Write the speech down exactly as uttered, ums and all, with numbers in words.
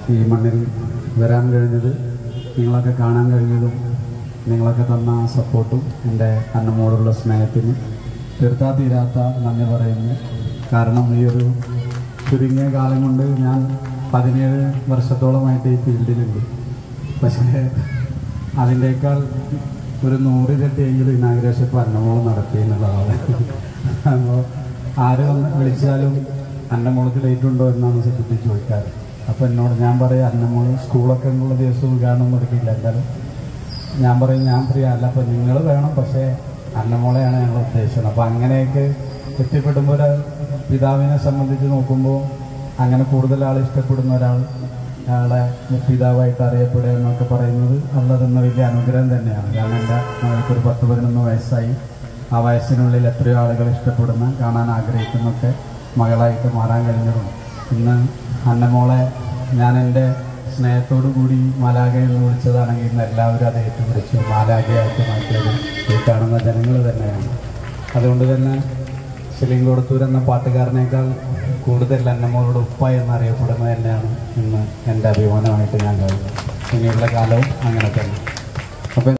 ഈ മണ്ണിൽ വരാൻ കഴിഞ്ഞത്, നിങ്ങളൊക്കെ കാണാൻ കഴിഞ്ഞതും നിങ്ങളൊക്കെ തന്ന സപ്പോർട്ടും എൻ്റെ അന്നമോടുള്ള സ്നേഹത്തിന് തീർത്താ തീരാത്ത നന്ദി പറയുന്നു. കാരണം ഈ ഒരു ചുരുങ്ങിയ കാലം കൊണ്ട് ഞാൻ പതിനേഴ് വർഷത്തോളമായിട്ട് ഈ ഫീൽഡിലുണ്ട്. പക്ഷേ അതിൻ്റെക്കാൾ ഒരു നൂറിരട്ടിയെങ്കിലും ഇനാഗ്രേഷൻ ഇപ്പോൾ അന്നമോൾ നടത്തി എന്നുള്ളതാണ്. അപ്പോൾ ആര് വന്ന് വിളിച്ചാലും അന്നമോൾക്ക് ഡേറ്റ് ഉണ്ടോ എന്നാണ് സെക്രട്ടറി ചോദിക്കാറ്. അപ്പോൾ എന്നോട് ഞാൻ പറയും അന്നമോൾ സ്കൂളൊക്കെ ഉള്ള ദിവസം ഉദ്ഘാടനം നടക്കില്ല, എന്തായാലും ഞാൻ പറയും ഞാൻ ഫ്രീ അല്ല, അപ്പോൾ നിങ്ങൾ വേണം, പക്ഷേ അന്നമോളെയാണ് ഞങ്ങൾ ഉദ്ദേശിച്ചത്. അപ്പോൾ അങ്ങനെയൊക്കെ എത്തിപ്പെടുമ്പോൾ പിതാവിനെ സംബന്ധിച്ച് നോക്കുമ്പോൾ അങ്ങനെ കൂടുതൽ ആൾ ഇഷ്ടപ്പെടുന്ന ഒരാൾ അയാളെ പിതാവായിട്ട് അറിയപ്പെടുക എന്നൊക്കെ പറയുന്നത് അള്ളാഹുവിൻ്റെ വലിയ അനുഗ്രഹം തന്നെയാണ്. കാരണം എൻ്റെ മകൾക്കൊരു പത്ത് പതിനൊന്ന് വയസ്സായി. ആ വയസ്സിനുള്ളിൽ എത്രയോ ആളുകൾ ഇഷ്ടപ്പെടുന്ന, കാണാൻ ആഗ്രഹിക്കുന്നൊക്കെ മകളായിട്ട് മാറാൻ കഴിഞ്ഞതും ഇന്ന് അന്നമോളെ ഞാൻ എൻ്റെ സ്നേഹത്തോടു കൂടി മാലാഖ എന്ന് വിളിച്ചതാണെങ്കിൽ ഇന്ന് എല്ലാവരും അത് ഏറ്റുപിടിച്ചു മാലാഖയായിട്ട് മാറ്റിയത് ഈ കാണുന്ന ജനങ്ങൾ തന്നെയാണ്. അതുകൊണ്ട് തന്നെ ശിലിങ്കോടത്തൂർ എന്ന പാട്ടുകാരനേക്കാൾ കൂടുതൽ അന്നമോളുടെ ഉപ്പ എന്നറിയപ്പെടുന്നത് തന്നെയാണ് ഇന്ന് എൻ്റെ അഭിമാനമായിട്ട് ഞാൻ കാണുന്നത്. ഇനിയുള്ള കാലവും അങ്ങനെ തന്നെ.